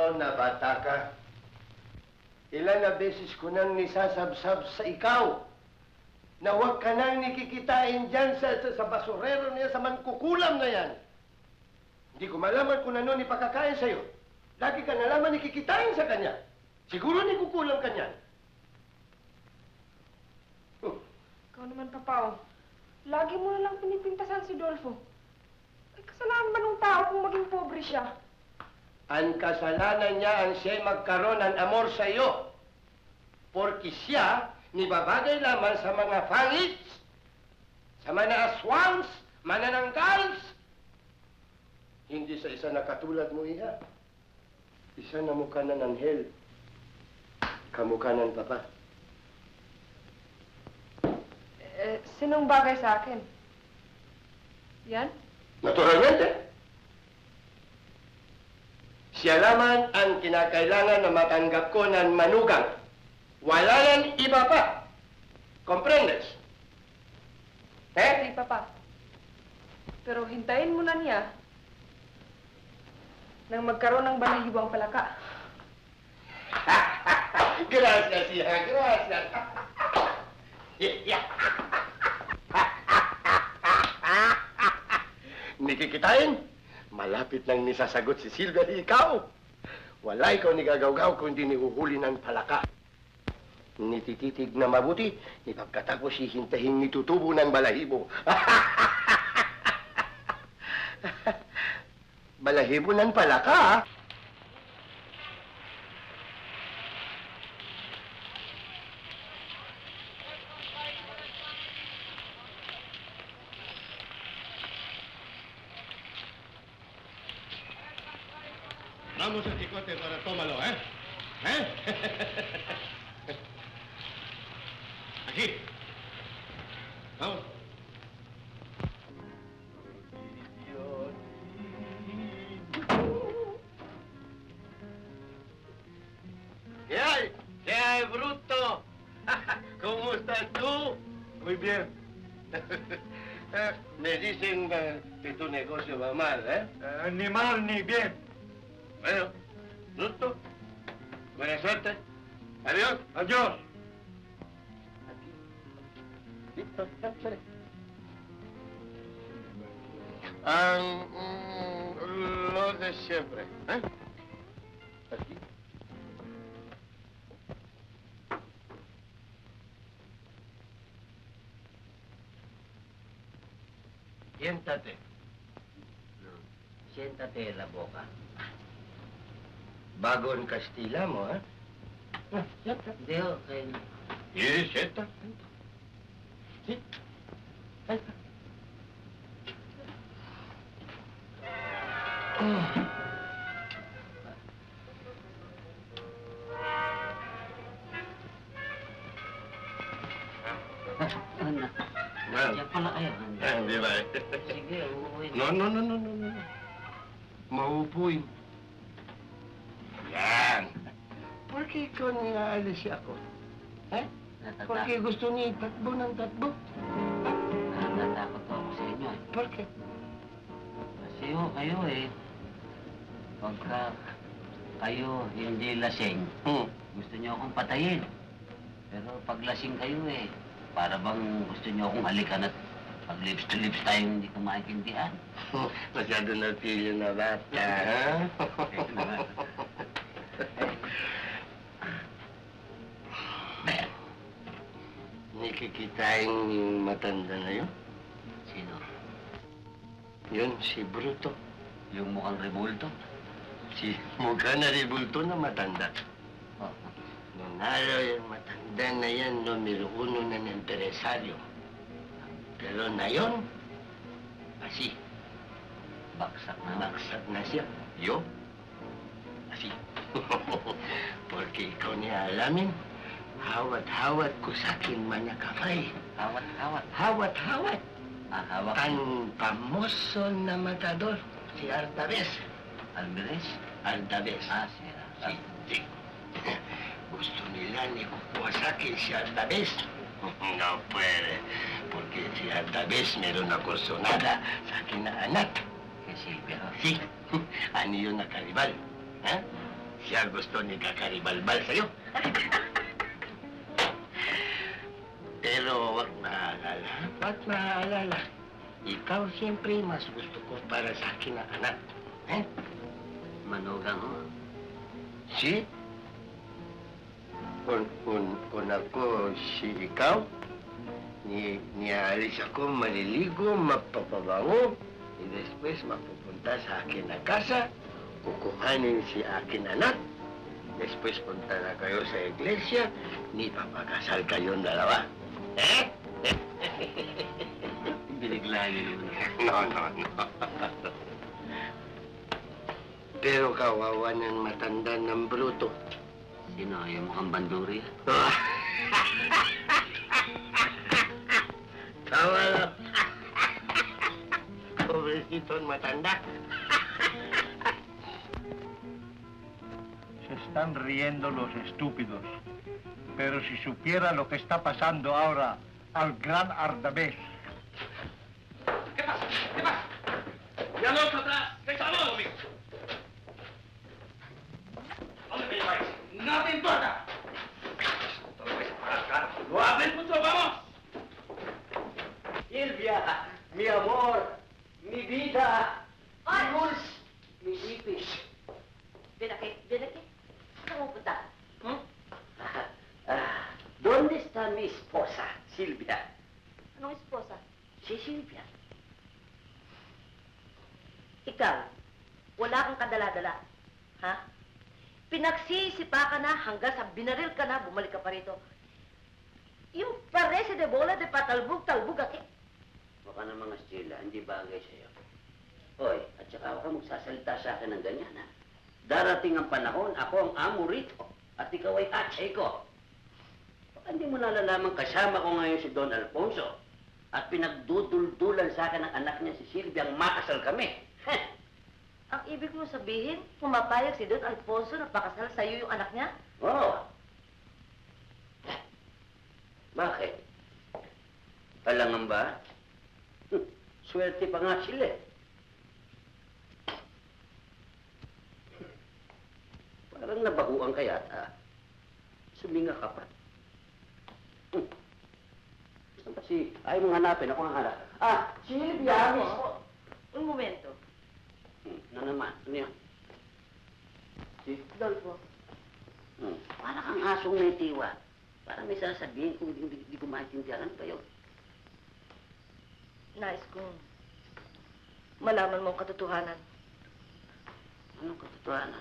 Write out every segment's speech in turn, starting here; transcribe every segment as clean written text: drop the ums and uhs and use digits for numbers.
Ikaw na bata ka. Ilan na beses ko nang nisasabsab sa ikaw na huwag ka nang nikikitain dyan sa basurero niya, sa mangkukulam na yan. Hindi ko malaman kung ano ni pakakain sa'yo. Lagi ka na naman nikikitain sa kanya. Siguro ni kukulam ka niyan. Ikaw naman, Papa, lagi mo na lang pinipintasan si Dolfo. Ay, kasalanan ba ng tao kung maging pobre siya? Ang kasalanan niya ang siya'y magkaroon ng amor sa iyo. Porque siya nibabagay lamang sa mga fangits, sa mga aswangs, manananggals. Hindi sa isa na katulad mo, Iha. Isa na mukha ng anghel. Kamukha ng Papa. Sinong bagay sa akin? Yan? Naturalmente. Siya lamang ang kinakailangan na matanggap ko ng manugang. Wala nang iba pa. Comprendes? Si Papa. Pero hintayin mo na niya nang magkaroon ng balahibo ang palaka. Gracias, hija, gracias. Nikikitain? Malapit nang nisasagot si Silvia di ikaw. Wala ikaw ni gagawgaw kundi nihuhuli ng palaka. Nitititig na mabuti, ipagkatapos hihintahin nitutubo ng balahibo. Balahibo ng palaka, Vamos al chicote para tómalo, ¿eh? ¿Eh? Aquí. Vamos. ¿Qué hay? ¿Qué hay, bruto? ¿Cómo estás tú? Muy bien. Me dicen que tu negocio va mal, ¿eh? Ni mal ni bien. Bueno, bruto, buena suerte. Adiós. Adiós. Listo, sale. Lo de siempre, ¿eh? Aquí. Siéntate. Siéntate en la boca. Bago ang Kastila mo, ha? Siéntate. Hindi, okay. Sí, siéntate. Sí. Siéntate. Yan pala kayo. Hindi ba eh? Sige, uuwi. No. Maupuin. Yan. Porque ikaw niyaalis ako? Eh? Porque gusto niya itatbo ng tatbo? Natatakot ako sa inyo eh. Porque? Kasi kayo eh, pagka kayo hindi lasing, gusto niyo akong patayin. Pero pag lasing kayo eh, para bang gusto niyo akong halikan at pag lips to lips tayong hindi ko maintindihan. Masyado na pilyo na bata, ha? Nikikitain yung matanda na yun? Sino? Yun, si Bruto. Yung mukhang rebulto? Si mukha na Rebulto na matanda. Oh. Nanalo yung matanda na yan, numero 1 ng empresaryo. Pero na yun, asi. Baksak na. Baksak na siya. Yo, asi. Porque ikaw niya alamin, hawat-hawat ko sa akin manakafay. Hawat-hawat. Hawat-hawat. Hawak. Ang famoso na matador, si Artaves. Alvarez? Artaves. Si. Si. Gusto nila ni kukuha sa akin si Artaves. No puede. Porque si Artaves meron ako sonada sa akin na anak. Si Silvia. Si. Ano yun na karibal? Ha? siya gusto ni kakaribalbal sa'yo. Pero wag maalala. Ikaw siyempre mas gusto ko para sa akin na anak. Eh? Manugang ho. Si? Kung ako si ikaw, niaalis ako maliligo, mapapabango, después mapupunta sa akin na kasa, kukuhanin si akin anak, después punta na kayo sa iglesia, ni papakasal kayong dalawa. Eh? Binigla niyo No. naman. Pero kawawa ng matanda ng bruto. Sino? Yung mukhang banduri? Tawa lang. Pobrecito ang matanda. Se están riendo los estúpidos. Pero si supiera lo que está pasando ahora al gran Ardabés. ¿Qué pasa? ¿Qué pasa? ¡Ya los atrás! ¿Qué estamos, amigo? ¿Dónde me lleváis? ¡No te importa! Todo es para acá. ¡Lo hables mucho, vamos! Silvia, mi amor, mi vida, mi Jules, mi ipis. Ven aquí. Saan mo punta? ¿Dónde está mi esposa, Silvia? Anong esposa? Si Silvia. Ikaw, wala kang kadala-dala. Ha? Pinagsisipa ka na hanggang sa binaril ka na, bumalik ka pa rito. Yung parese de bola de patalbog-talbog aki. Baka na mga Stila, hindi bagay sa'yo. Hoy, at saka huwag kang magsasalita sa akin ng ganyan, ha? Darating ang panahon, ako ang amo rito, at ikaw ay atsay ko. Baka hindi mo nalalaman kasama ko ngayon si Don Alfonso, at pinagduduldulan sa akin ang anak niya si Silvia ang makasal kami. Heh! Ang ibig mo sabihin, pumapayag si Don Alfonso na pakasal sa'yo yung anak niya? Oo. Bakit? Kalangan ba? Swerte pa nga sila eh. Parang nabaguan ka yata. Suminga ka pa. Saan ba si... Ayaw mong hanapin, ako ang hanap. Silvia mismo! Un momento. Na naman, ano yan? Si... Dolfo, Para kang asong may tiwa. Parang may sasabihin kung hindi ko maintindihan. Ano ba yun? nais kong malaman mo ang katotohanan. Anong katotohanan?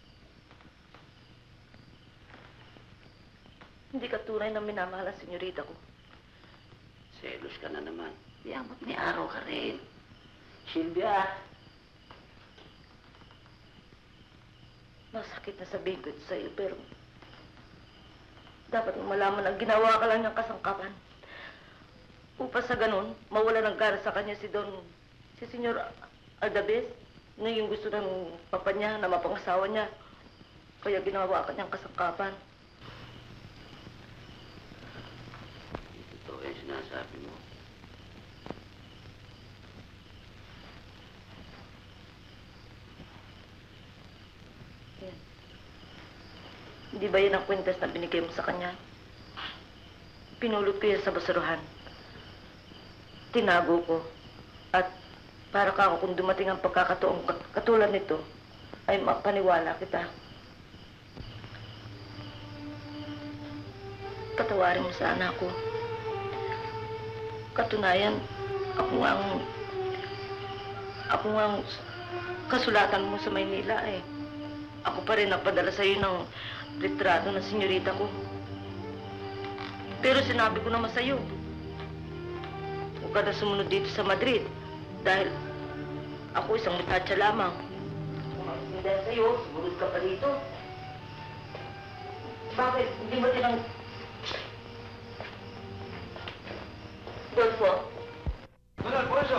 Hindi ka tunay na minamahal ang senyorita ko. Selos ka na naman. Di amot ni araw ka rin. Silvia! Masakit na sabihin ko ito sa'yo, pero dapat mo malaman na ginawa ka lang niyang kasangkapan. Upang sa ganun, mawala ng gara sa kanya si Senyor Ardabes, na yung gusto ng papa niya na mapangasawa niya. Kaya ginawa ka niyang kasangkapan. Ito yung sinasabi mo. Yan. Hindi ba yan ang kwintas na binigay mo sa kanya? Pinulot ko yan sa basaruhan. Tinago ko. At para ka kung dumating ang pagkakataong katulad nito, ay mapaniwala kita. Patawarin mo sana ako. Katunayan, ako ang kasulatan mo sa Maynila eh. Ako pa rin nagpadala sa'yo ng litrato ng senyorita ko. Pero sinabi ko naman sa'yo, huwag ka na sumunod dito sa Madrid dahil ako isang mutatsa lamang. Kung ang dahil sa'yo, sumunod ka pa dito. Bakit? Hindi mo tinang... Dolfo? Don Alfonso,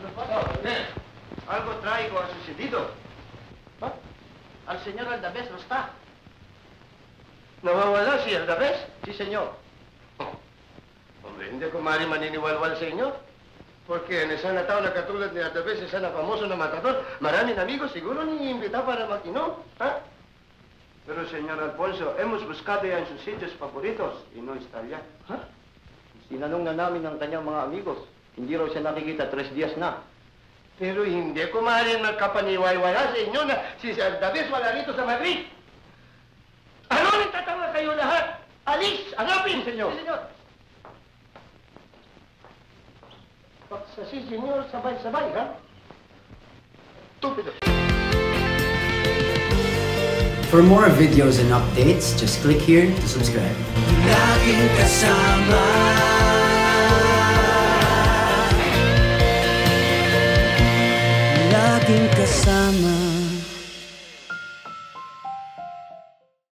algo trágico ha sucedido. Al señor Aldabés no está. Nawawala si Aldabes? Sí, señor. Hombre, hindi ko maaari maniniwalwal sa inyo. Porque en esa tao na katulad ni Aldabes, esa na famoso na matador, maraming amigos siguro ni imbita para mag-inom, ha? señor Alfonso. Hemos buscado ya en sus sitios favoritos y no está ya. Ha? Sinanong na namin ng kanyang mga amigos. Hindi raw siya nakikita 3 días na. Pero hindi ko maaaring magkapaniwala sa inyo na si Sir Davis wala rito sa Madrid. Ano nagtatanga kayo lahat? Alis! Hanapin! Senyor. Si senyor. Sa si senyor, sabay-sabay, ha? Tupido. For more videos and updates, just click here to subscribe. Laging kasama